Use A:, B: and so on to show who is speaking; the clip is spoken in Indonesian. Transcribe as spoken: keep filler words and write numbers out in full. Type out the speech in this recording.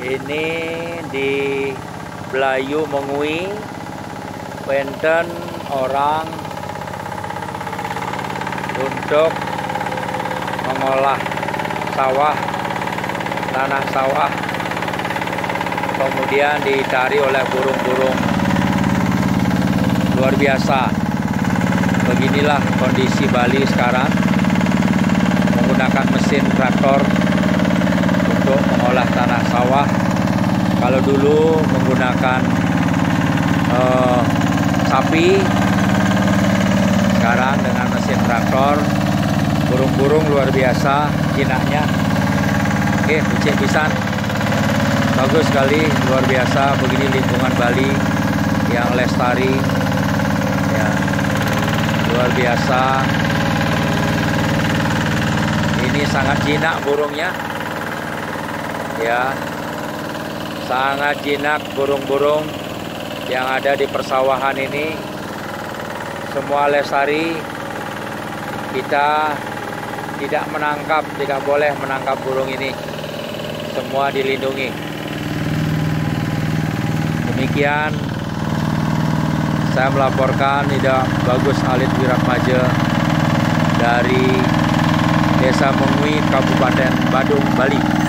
A: Ini di Belayu Mengui, Wenten orang untuk mengolah sawah, tanah sawah, kemudian dicari oleh burung-burung luar biasa. Beginilah kondisi Bali sekarang, menggunakan mesin traktor untuk mengolah tanah sawah. Kalau dulu menggunakan uh, sapi, sekarang dengan mesin traktor. Burung-burung luar biasa jinaknya. Oke, bucek pisan. Bagus sekali, luar biasa. Begini lingkungan Bali yang lestari, ya, luar biasa. Ini sangat jinak burungnya, ya, sangat jinak burung-burung yang ada di persawahan ini. Semua lestari. Kita tidak menangkap, tidak boleh menangkap burung ini. Semua dilindungi. Demikian saya melaporkan Ida Bagus Alit Wiratmaja dari Desa Mengui, Kabupaten Badung, Bali.